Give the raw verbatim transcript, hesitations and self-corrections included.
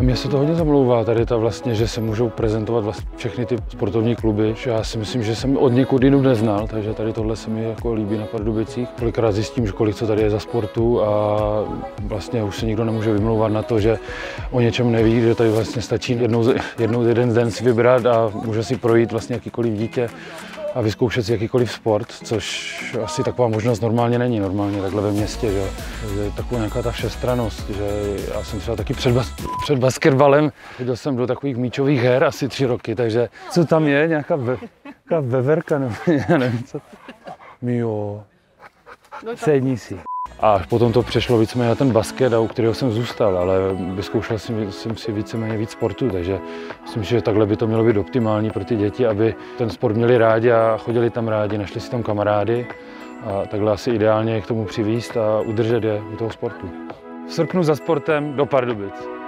Mně se to hodně zamlouvá tady ta vlastně, že se můžou prezentovat vlastně všechny ty sportovní kluby. Já si myslím, že jsem od někud jinut neznal, takže tady tohle se mi jako líbí na Pardubicích. Kolikrát zjistím, že kolik co tady je za sportu a vlastně už se nikdo nemůže vymlouvat na to, že o něčem neví, že tady vlastně stačí jednou, jednou jeden den si vybrat a může si projít vlastně jakýkoliv dítě a vyzkoušet si jakýkoliv sport, což asi taková možnost normálně není, normálně takhle ve městě, že je taková nějaká ta všestrannost, že já jsem třeba taky před, bas, před basketbalem, chodil jsem do takových míčových her asi tři roky, takže co tam je, nějaká, ve, nějaká veverka, nebo já nevím, co to. Mio, sedni si. A potom to přešlo víceméně na ten basket, u kterého jsem zůstal, ale vyzkoušel jsem, jsem si víceméně víc sportu, takže myslím, že takhle by to mělo být optimální pro ty děti, aby ten sport měli rádi a chodili tam rádi, našli si tam kamarády a takhle asi ideálně je k tomu přivést a udržet je u toho sportu. V srpnu za sportem do Pardubic.